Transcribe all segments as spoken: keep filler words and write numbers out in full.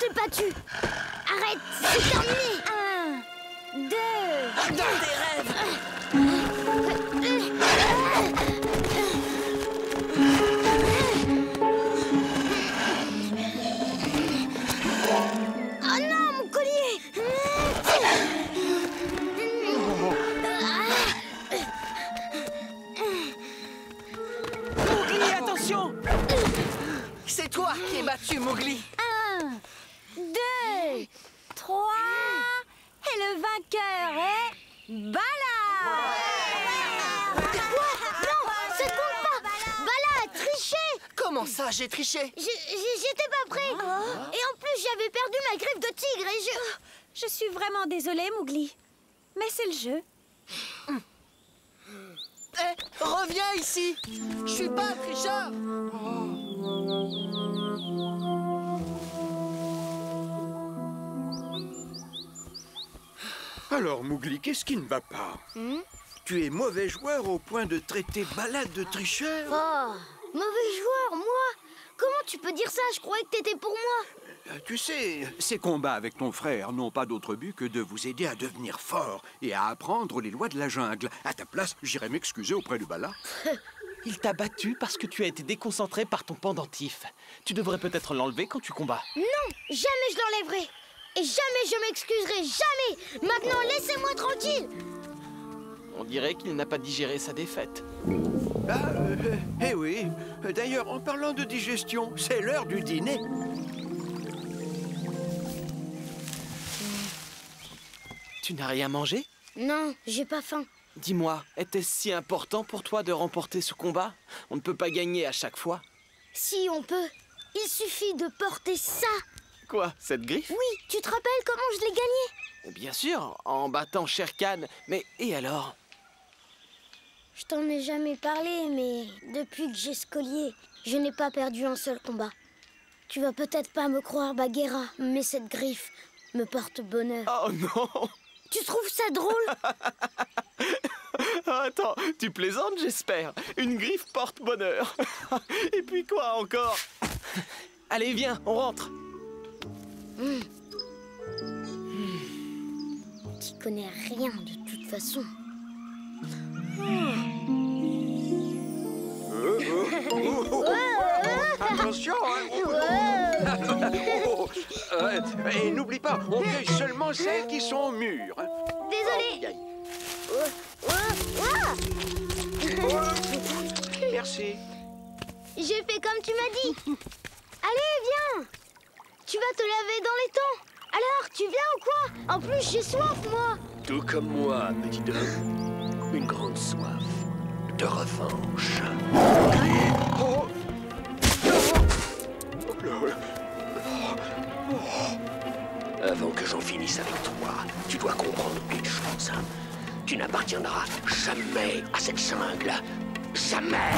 t'ai battu. Arrête, c'est terminé. Un, deux... Dans tes rêves. Oh non, mon collier. Mowgli, attention! C'est toi qui es battu, Mowgli. Un, deux, trois... Et le vainqueur est... Bala! Quoi? Non, ça compte pas. Bala a triché. Comment ça, j'ai triché? J'ai- j'ai- J'étais pas prêt. Et en plus, j'avais perdu ma griffe de tigre et je... Je suis vraiment désolée, Mowgli. Mais c'est le jeu. Eh, reviens ici. Je suis pas un tricheur. Alors, Mowgli, qu'est-ce qui ne va pas? Tu es mauvais joueur au point de traiter Bala de tricheur? Oh, mauvais joueur, moi. Comment tu peux dire ça? Je croyais que t'étais pour moi. Euh, Tu sais, ces combats avec ton frère n'ont pas d'autre but que de vous aider à devenir fort et à apprendre les lois de la jungle. À ta place, j'irai m'excuser auprès de Bala. Il t'a battu parce que tu as été déconcentré par ton pendentif. Tu devrais peut-être l'enlever quand tu combats. Non, jamais je l'enlèverai. Et jamais je m'excuserai, jamais. Maintenant, laissez-moi tranquille. On dirait qu'il n'a pas digéré sa défaite. Ah, euh, eh oui. D'ailleurs, en parlant de digestion, c'est l'heure du dîner. Tu n'as rien mangé? Non, j'ai pas faim. Dis-moi, était-ce si important pour toi de remporter ce combat? On ne peut pas gagner à chaque fois. Si on peut, il suffit de porter ça. Quoi, cette griffe? Oui, tu te rappelles comment je l'ai gagné? Bien sûr, en battant Shere Khan. Mais et alors? Je t'en ai jamais parlé, mais depuis que j'ai ce collier, je n'ai pas perdu un seul combat. Tu vas peut-être pas me croire, Bagheera, mais cette griffe me porte bonheur. Oh non! Tu trouves ça drôle? Attends, tu plaisantes, j'espère. Une griffe porte bonheur. Et puis quoi encore? Allez, viens, on rentre. Mm. Mm. Tu connais rien de toute façon. Attention, hein. Oh, euh, et n'oublie pas, on cueille seulement celles qui sont mûres. Désolé. Aïe, aïe. Merci. J'ai fait comme tu m'as dit. Allez, viens. Tu vas te laver dans les temps. Alors, tu viens ou quoi? En plus, j'ai soif, moi. Tout comme moi, petit homme. Une grande soif de revanche. Oh. Avant que j'en finisse avec toi, tu dois comprendre une chose. Tu n'appartiendras jamais à cette jungle. Jamais.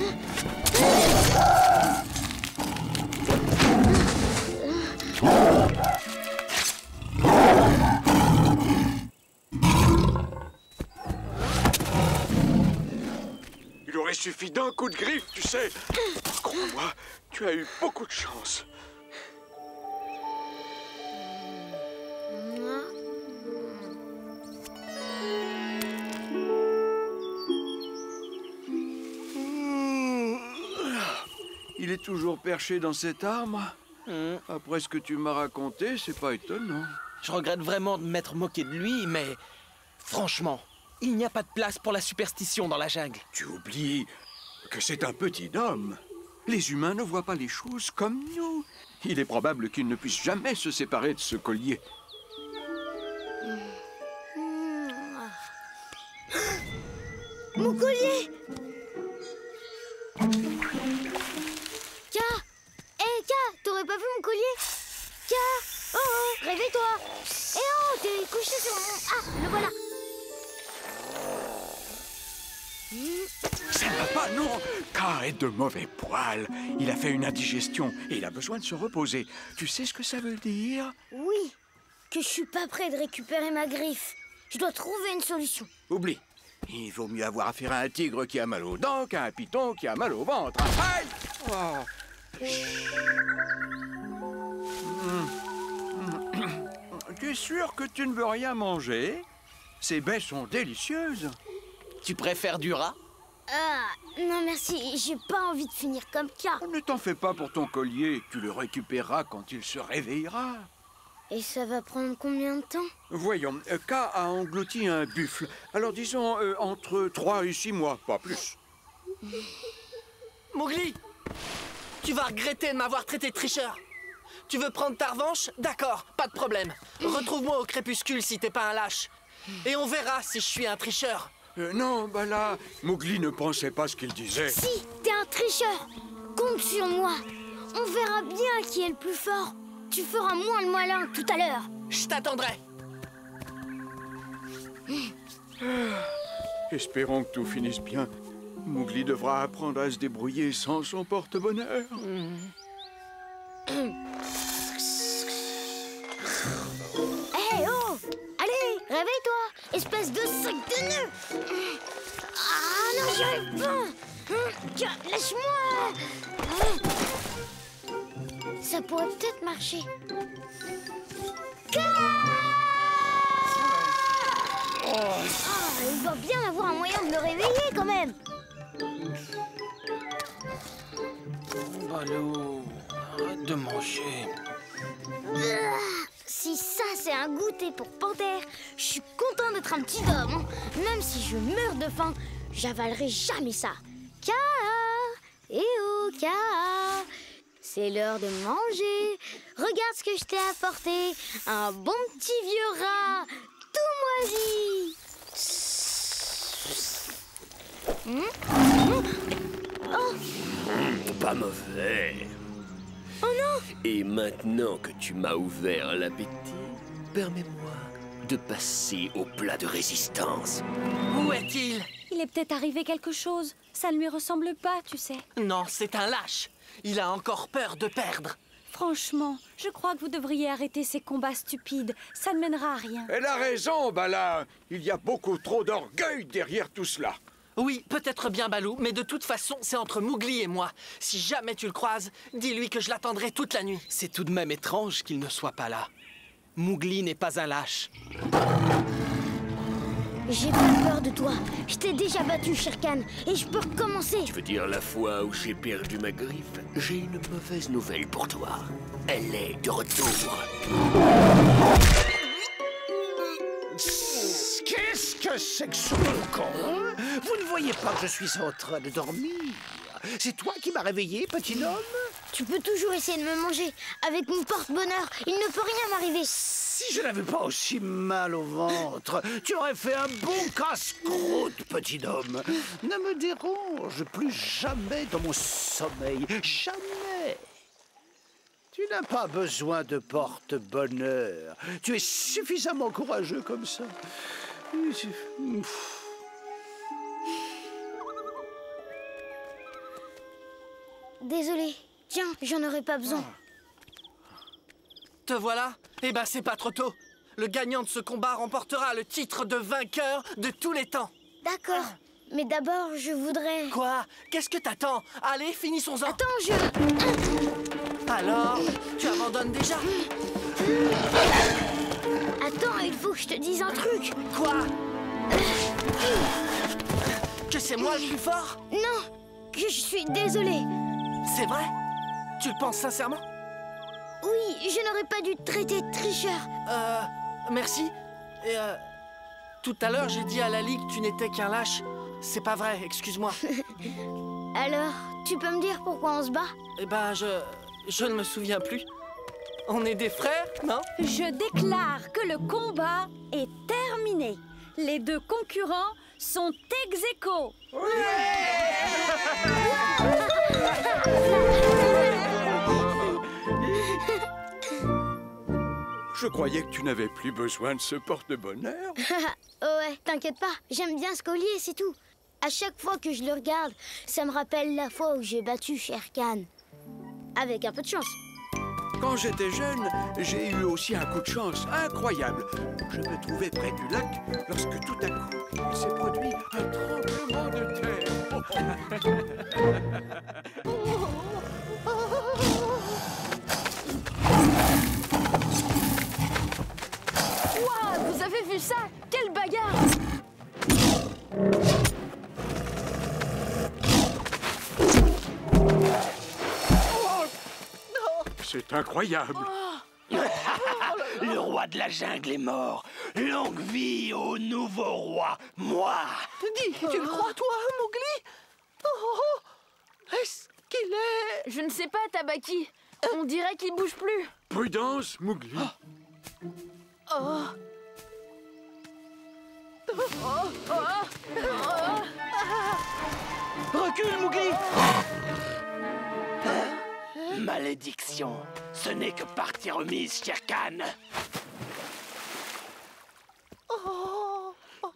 Il aurait suffi d'un coup de griffe, tu sais. Crois-moi, tu as eu beaucoup de chance. Il est toujours perché dans cet arbre. Hmm. Après ce que tu m'as raconté, c'est pas étonnant. Je regrette vraiment de m'être moqué de lui, mais franchement, il n'y a pas de place pour la superstition dans la jungle. Tu oublies que c'est un petit homme. Les humains ne voient pas les choses comme nous. Il est probable qu'il ne puisse jamais se séparer de ce collier. Mon collier. Ka. Hé, Ka, t'aurais pas vu mon collier? Ka. Oh, oh, réveille-toi. Eh oh, t'es couché sur mon... Ah, le voilà. Ça ne va pas, non. K est de mauvais poil. Il a fait une indigestion et il a besoin de se reposer. Tu sais ce que ça veut dire? Oui, que je suis pas prêt de récupérer ma griffe. Je dois trouver une solution. Oublie. Il vaut mieux avoir affaire à un tigre qui a mal aux dents qu'à un python qui a mal au ventre. Aïe! Oh. Hmm. Tu es sûr que tu ne veux rien manger? Ces baies sont délicieuses. Tu préfères du rat? Ah, non merci, j'ai pas envie de finir comme K. Ne t'en fais pas pour ton collier, tu le récupéreras quand il se réveillera. Et ça va prendre combien de temps? Voyons, euh, K a englouti un buffle. Alors disons euh, entre trois et six mois, pas plus. Mowgli, tu vas regretter de m'avoir traité de tricheur. Tu veux prendre ta revanche? D'accord, pas de problème. Retrouve-moi au crépuscule si t'es pas un lâche. Et on verra si je suis un tricheur. Euh, non, bah là, Mowgli ne pensait pas ce qu'il disait. Si, t'es un tricheur. Compte sur moi. On verra bien qui est le plus fort. Tu feras moins le malin tout à l'heure. Je t'attendrai. Espérons que tout finisse bien. Mowgli devra apprendre à se débrouiller sans son porte-bonheur. Hé, oh! Allez, réveille-toi, espèce de sac de nœuds! Ah non, j'y arrive pas! Tiens, lâche-moi! Ça pourrait peut-être marcher. Ah, il doit bien avoir un moyen de le réveiller quand même! Balou, arrête de manger. Si ça c'est un goûter pour Panthère, je suis content d'être un petit homme. Hein. Même si je meurs de faim, j'avalerai jamais ça. Ka, eh oh, Ka, c'est l'heure de manger. Regarde ce que je t'ai apporté. Un bon petit vieux rat, tout moisi. Mmh. Mmh. Oh. Mmh, pas mauvais. Oh non! Et maintenant que tu m'as ouvert l'appétit, permets-moi de passer au plat de résistance. Où est-il? Il est peut-être arrivé quelque chose. Ça ne lui ressemble pas, tu sais. Non, c'est un lâche. Il a encore peur de perdre. Franchement, je crois que vous devriez arrêter ces combats stupides. Ça ne mènera à rien. Elle a raison, Bala. Il y a beaucoup trop d'orgueil derrière tout cela. Oui, peut-être bien Balou, mais de toute façon, c'est entre Mowgli et moi. Si jamais tu le croises, dis-lui que je l'attendrai toute la nuit. C'est tout de même étrange qu'il ne soit pas là. Mowgli n'est pas un lâche. J'ai pas peur de toi. Je t'ai déjà battu, Shere Khan, et je peux recommencer. Tu veux dire la fois où j'ai perdu ma griffe? J'ai une mauvaise nouvelle pour toi. Elle est de retour. Qu'est-ce que c'est que ce boucan? Vous ne voyez pas que je suis en train de dormir? C'est toi qui m'as réveillé, petit homme? Tu peux toujours essayer de me manger. Avec mon porte-bonheur, il ne peut rien m'arriver. Si je n'avais pas aussi mal au ventre, tu aurais fait un bon casse-croûte, petit homme. Ne me dérange plus jamais dans mon sommeil. Jamais. Tu n'as pas besoin de porte-bonheur. Tu es suffisamment courageux comme ça. Désolé. Tiens, j'en aurais pas besoin. Te voilà? Eh ben, c'est pas trop tôt. Le gagnant de ce combat remportera le titre de vainqueur de tous les temps. D'accord. Mais d'abord, je voudrais... Quoi? Qu'est-ce que t'attends? Allez, finissons-en. Attends, je... Alors, tu abandonnes déjà? Attends, il faut que je te dise un truc. Quoi? Que c'est moi le plus fort? Non, que je suis désolée. C'est vrai? Tu le penses sincèrement? Oui, je n'aurais pas dû te traiter de tricheur. Euh, merci. Et euh, tout à l'heure, j'ai dit à Lali que tu n'étais qu'un lâche. C'est pas vrai, excuse-moi. Alors, tu peux me dire pourquoi on se bat? Eh ben, je... je ne me souviens plus. On est des frères, non? Je déclare que le combat est terminé. Les deux concurrents sont ex aequo. Je croyais que tu n'avais plus besoin de ce porte-bonheur. Ouais, t'inquiète pas, j'aime bien ce collier, c'est tout. À chaque fois que je le regarde, ça me rappelle la fois où j'ai battu Shere Khan. Avec un peu de chance. Quand j'étais jeune, j'ai eu aussi un coup de chance incroyable. Je me trouvais près du lac lorsque tout à coup, il s'est produit un tremblement de terre. avez vu ça? Quelle bagarre! C'est incroyable. Le roi de la jungle est mort. Longue vie au nouveau roi, moi. Dis, tu le crois, toi, Mowgli? Oh, oh, oh. Est-ce qu'il est... Je ne sais pas, Tabaki. On dirait qu'il bouge plus. Prudence, Mowgli. Oh. Recule, Mowgli. Malédiction, ce n'est que partie remise, Shere Khan. Oh.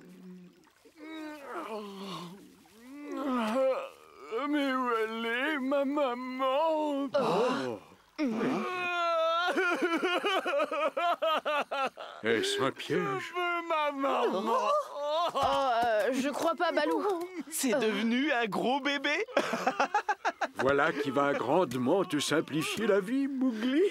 Mais où elle est, ma maman? Oh. Est-ce un piège? Ma maman. Oh, euh, je crois pas, Balou. C'est devenu un gros bébé. Voilà qui va grandement te simplifier la vie, Mowgli.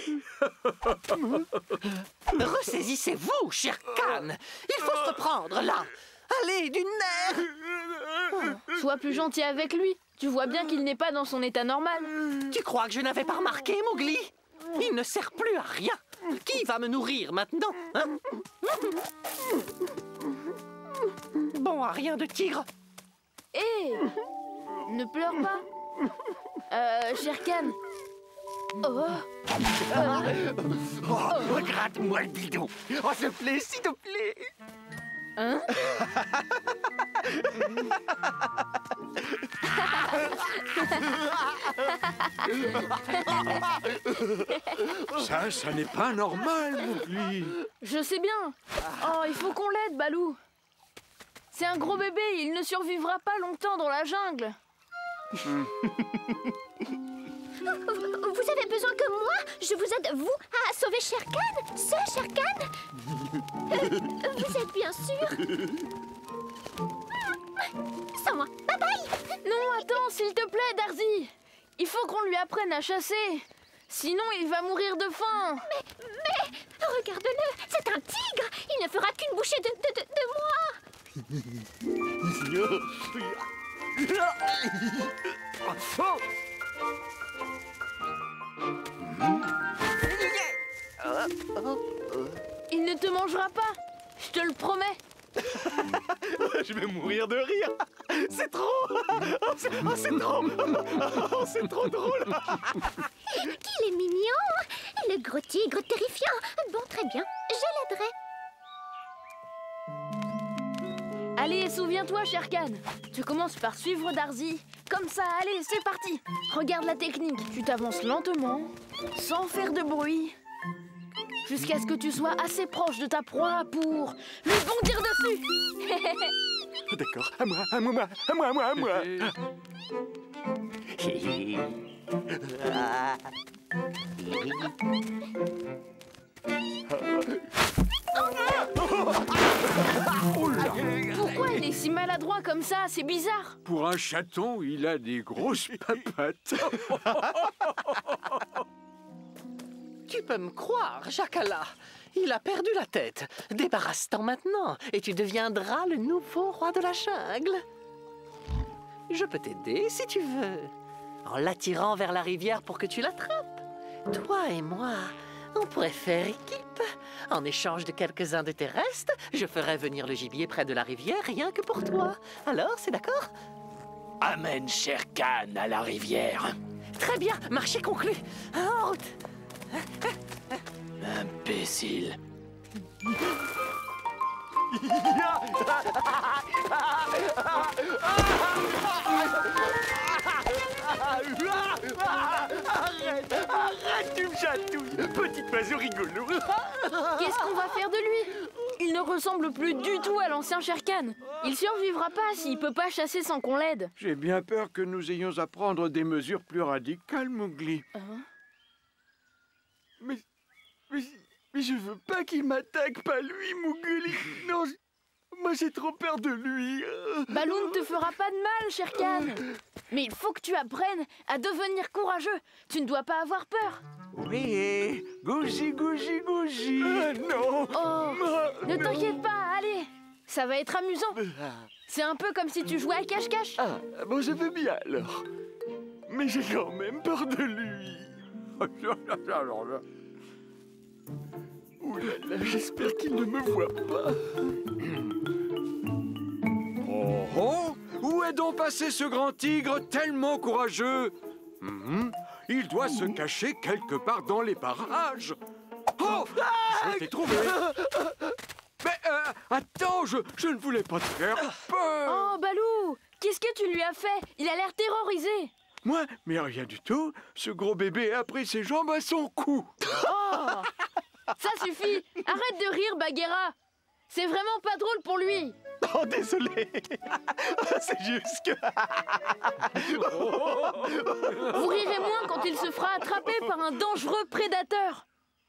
Ressaisissez-vous, Shere Khan. Il faut se reprendre, là. Allez, du nerf. Sois plus gentil avec lui. Tu vois bien qu'il n'est pas dans son état normal. Tu crois que je n'avais pas remarqué, Mowgli? Il ne sert plus à rien. Qui va me nourrir maintenant, hein? Bon à rien de tigre. Hé, ne pleure pas. Euh, Shere Khan. Oh. Oh, regarde-moi le bidon. Oh, s'il te plaît, s'il te plaît. Hein? Ça, ça n'est pas normal, Mowgli. Je sais bien. Oh, il faut qu'on l'aide, Balou. C'est un gros bébé, il ne survivra pas longtemps dans la jungle. Vous avez besoin que moi, je vous aide, vous, à sauver Shere Khan? Ce Shere Khan? Euh, vous êtes bien sûr? Sans moi, bye bye! Non, attends, s'il te plaît, Darzy. Il faut qu'on lui apprenne à chasser. Sinon, il va mourir de faim. Mais, mais, regarde-le, c'est un tigre. Il ne fera qu'une bouchée de, de, de, de moi. Il ne te mangera pas, je te le promets. Je vais mourir de rire. C'est trop. Oh, c'est oh, c'est trop. Oh, c'est trop drôle. Qu'il est mignon. Le gros tigre terrifiant. Bon, très bien, je l'aiderai. Allez, souviens-toi, Shere Khan. Tu commences par suivre Darzy. Comme ça, allez, c'est parti. Regarde la technique. Tu t'avances lentement, sans faire de bruit, jusqu'à ce que tu sois assez proche de ta proie pour lui bondir dessus. D'accord, à moi, à moi, à moi, à moi, à moi. Pourquoi il est si maladroit comme ça? C'est bizarre. Pour un chaton, il a des grosses papates. Tu peux me croire, Jackala. Il a perdu la tête. Débarrasse-t'en maintenant et tu deviendras le nouveau roi de la jungle. Je peux t'aider si tu veux, en l'attirant vers la rivière pour que tu l'attrapes. Toi et moi, on pourrait faire équipe. En échange de quelques-uns de tes restes, je ferai venir le gibier près de la rivière rien que pour toi. Alors, c'est d'accord? Amène Shere Khan à la rivière. Très bien, marché conclu. En route. Imbécile. Arrête, arrête, tu me chatouilles. Petit oiseau rigolo. Qu'est-ce qu'on va faire de lui? Il ne ressemble plus du tout à l'ancien Shere Khan. Il survivra pas s'il peut pas chasser sans qu'on l'aide. J'ai bien peur que nous ayons à prendre des mesures plus radicales, Mowgli. Hein? Mais, mais, mais je veux pas qu'il m'attaque, pas lui, Mowgli. Non, je- moi j'ai trop peur de lui. Balou ne te fera pas de mal, Shere Khan. Mais il faut que tu apprennes à devenir courageux. Tu ne dois pas avoir peur. Oui, gougi, gougi, gougi. Ah, non. Oh, Ah, ne non. t'inquiète pas, allez. Ça va être amusant. C'est un peu comme si tu jouais à cache-cache. Ah, bon, je veux bien alors. Mais j'ai quand même peur de lui. Ouh là là, j'espère qu'il ne me voit pas. Oh, oh, où est donc passé ce grand tigre tellement courageux? Mhm. Il doit se cacher quelque part dans les parages. Oh, je t'ai trouvé. Mais euh, attends, je, je ne voulais pas te faire peur. Oh, Balou, qu'est-ce que tu lui as fait? Il a l'air terrorisé. Moi, mais rien du tout. Ce gros bébé a pris ses jambes à son cou. Oh, ça suffit. Arrête de rire, Bagheera. C'est vraiment pas drôle pour lui. Oh, désolé. C'est juste que... Vous rirez moins quand il se fera attraper par un dangereux prédateur.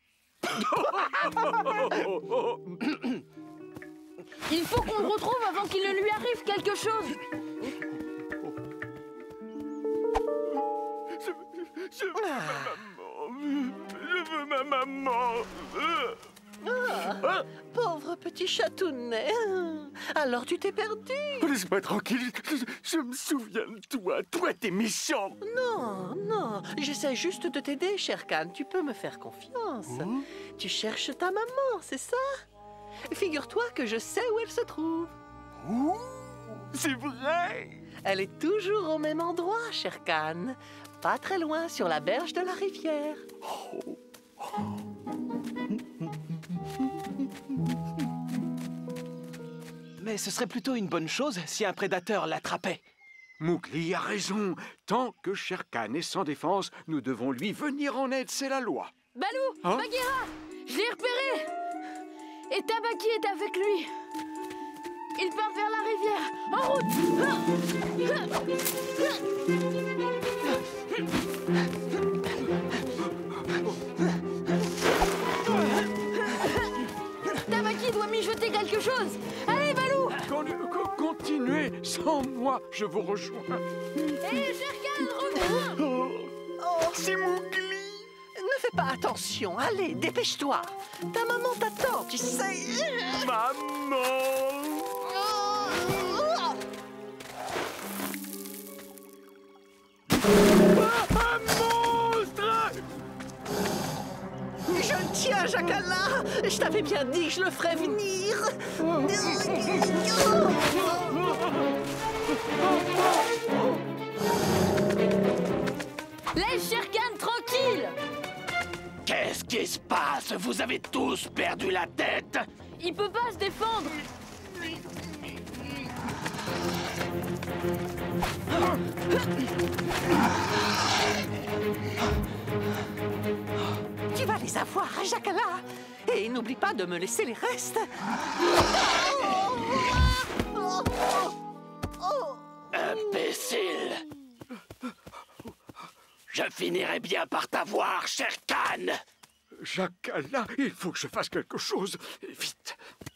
Il faut qu'on le retrouve avant qu'il ne lui arrive quelque chose. Je, je veux ma maman. Je veux ma maman. Ah, pauvre petit chatounet. Alors tu t'es perdu? Laisse-moi tranquille. Je, je me souviens de toi. Toi, t'es méchant. Non, non. J'essaie juste de t'aider, Shere-Khan. Tu peux me faire confiance. Mmh. Tu cherches ta maman, c'est ça? Figure-toi que je sais où elle se trouve. Ouh, c'est vrai. Elle est toujours au même endroit, Shere-Khan. Pas très loin, sur la berge de la rivière. Oh. Mais ce serait plutôt une bonne chose si un prédateur l'attrapait. Mowgli a raison. Tant que Shere Khan est sans défense, nous devons lui venir en aide, c'est la loi. Balou, Hein? Bagheera, je l'ai repéré. Et Tabaki est avec lui. Il part vers la rivière. En route. Tabaki doit mijoter quelque chose. Allez, Balou. Con- con- Continuez, sans moi, je vous rejoins. Hé, Shere Khan, reviens. Oh, C'est Mowgli. ne fais pas attention. Allez, dépêche-toi. Ta maman t'attend, tu sais. Maman. Un monstre. Je le tiens, Jackala. Je t'avais bien dit que je le ferais venir. Laisse Shere Khan tranquille. Qu'est-ce qui se passe? Vous avez tous perdu la tête? Il peut pas se défendre. Tu vas les avoir, Jackala. Et n'oublie pas de me laisser les restes. Imbécile! Je finirai bien par t'avoir, Shere Khan! Jackala, il faut que je fasse quelque chose. Vite.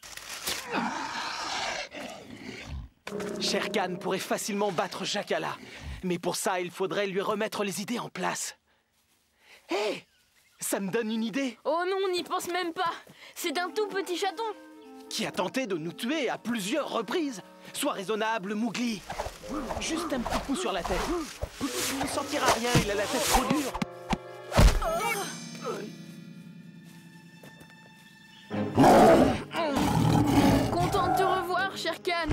Shere Khan pourrait facilement battre Jackala. Mais pour ça, il faudrait lui remettre les idées en place. Hé! Ça me donne une idée. Oh non, n'y pense même pas. C'est un tout petit chaton. Qui a tenté de nous tuer à plusieurs reprises. Sois raisonnable, Mowgli. Juste un petit coup sur la tête. Il ne sentira rien, il a la tête trop dure. Content de te revoir, Shere Khan.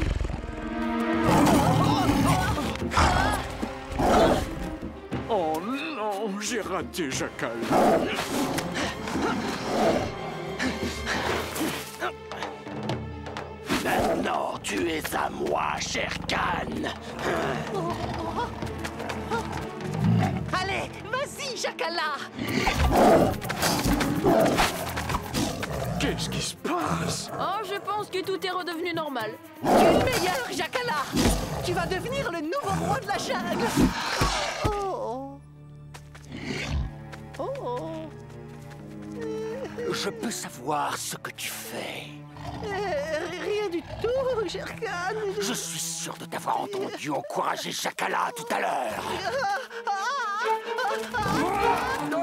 Oh non, j'ai raté Jackala. Maintenant, tu es à moi, Shere Khan! Allez, vas-y, Jackala. Qu'est-ce qui se passe? Oh, je pense que tout est redevenu normal. Tu es le meilleur, Jackala. Tu vas devenir le nouveau roi de la jungle. Oh. Oh. Oh. Je peux savoir ce que tu fais. Euh, rien du tout, Shere Khan. Je suis sûr de t'avoir entendu encourager Jackala tout à l'heure. Ah, ah, ah, ah.